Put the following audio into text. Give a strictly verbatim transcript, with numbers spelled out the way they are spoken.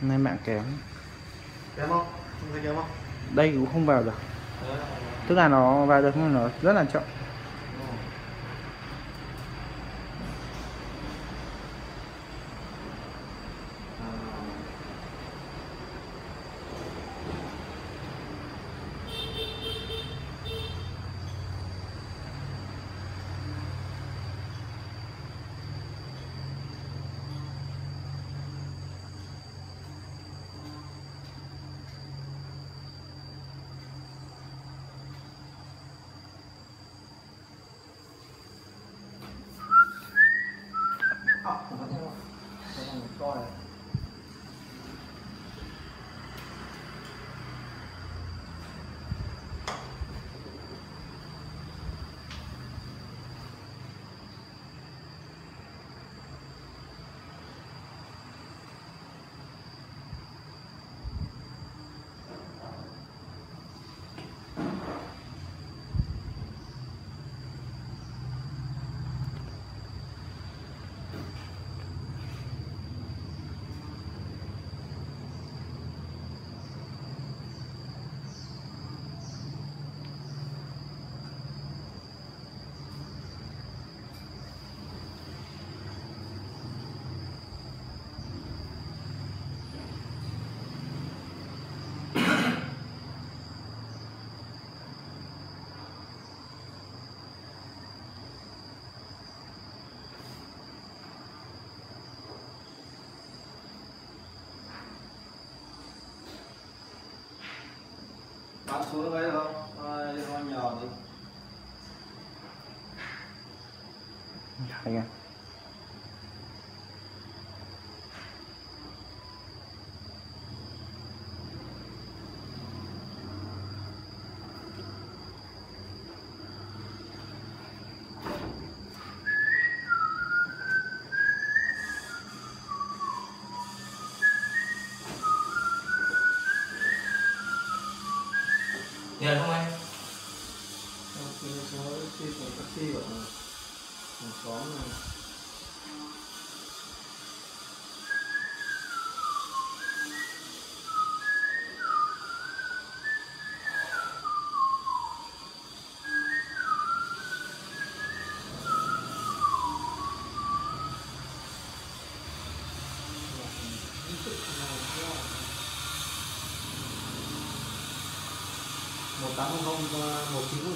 Nay mạng kém. Kém không? Không thấy kém không? Đây cũng không vào được. Tức là nó vào được nhưng nó rất là chậm. Coi bạn xuống đấy được không? À, điện thoại nhỏ đi. Anh em. Nhờ không anh? Số taxi của taxi của một xóm này. một tám không không một